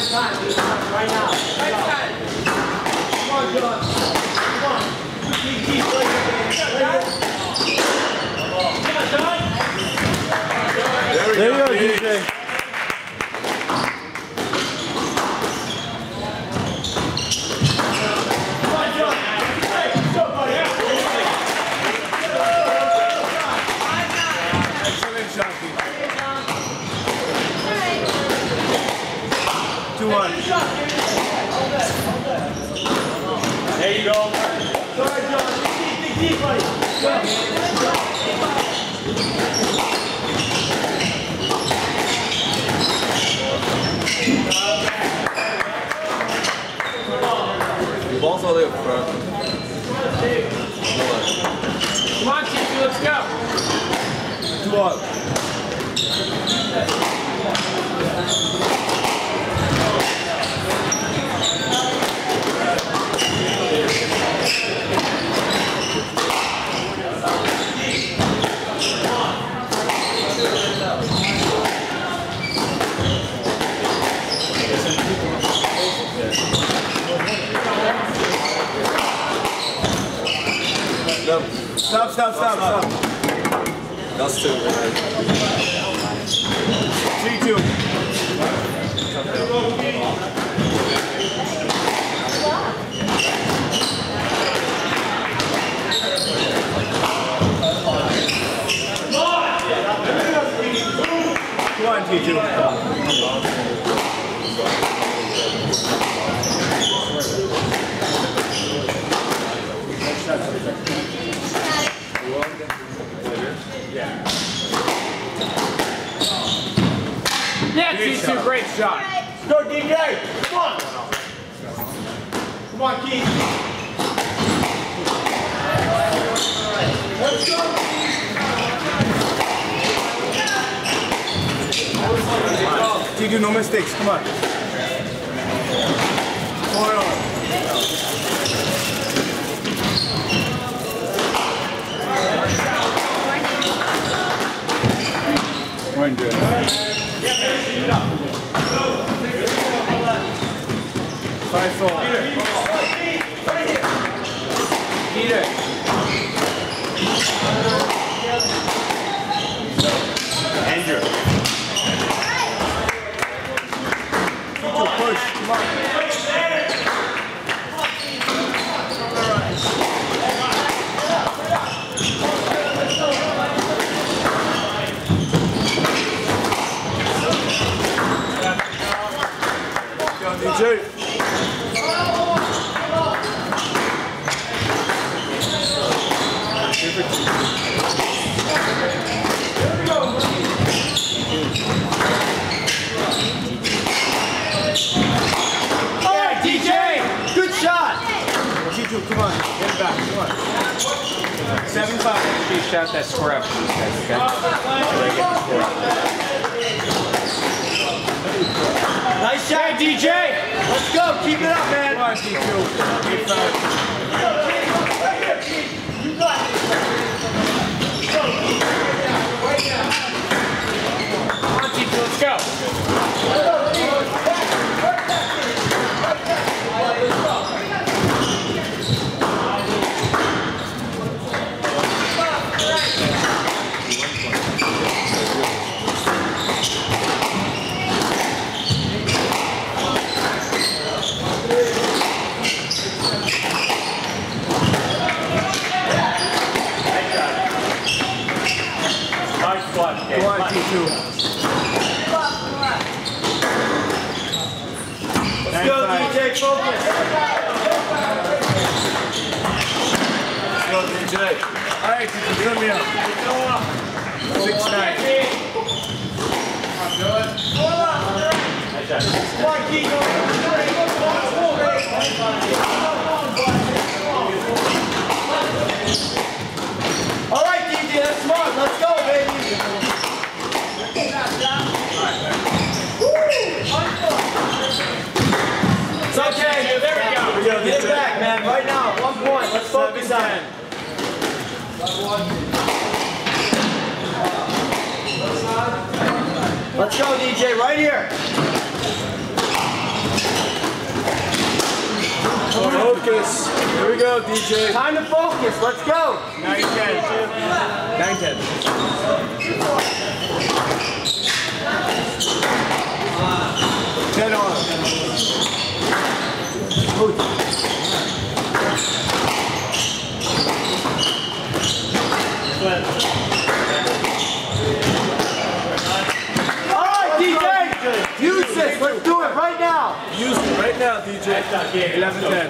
Right now. Come on, John. Come on. Keep playing. There you go, DJ. Come on, John. Hey, go, buddy. Excellent, Shanky. 2-1. There you go. Sorry, John. Dig deep, buddy. Go. The ball's all the way up front. Come on, Chief, let's go. 2-up. Stop. That's 2. 3-2. Come on, T2. Yeah, T2, great shot. Go, DJ. Come on. Come on, Keith. Let's go. T2, no mistakes. Come on. Going on. Going good. 5-4. Peter. Andrew. Push. Come on. DJ. Alright, DJ! Good shot! T2, come on. Get it back. Come on. 7-5. Please shout that score out for these guys, okay? So they get the score out. Nice shot, DJ! Let's go, keep it up, man! Come on, T2. 8-5. You got it! Come on, T2, let's go! Come on, T2. Let's go, DJ, focus! Let's go, DJ. Alright, T2, turn me up. 6-9. Come on, Keith! Alright, DJ, that's smart. Let's go, baby! It's okay. There we go. Get it back, man. Right now, 1 point. Let's focus on it. Let's go, DJ. Right here. Focus. Here we go, DJ. Time to focus. Let's go. 9-10. 9-10. 10 on. Alright, DJ! Use this! Let's do it right now! Use it right now, DJ. 11-10.